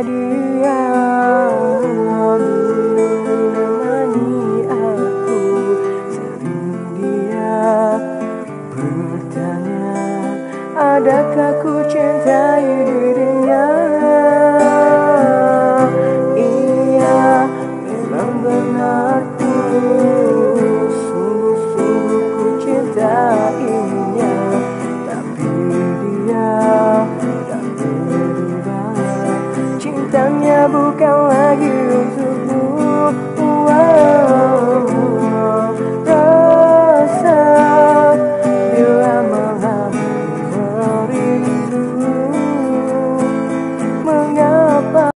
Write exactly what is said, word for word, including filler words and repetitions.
dia menemani aku. Sering dia bertanya, adakah ku cintai dirinya? Iya, memang benar ku sungguh-sungguh ku cintainya. Tapi dia tak berubah, cintanya bukan lagi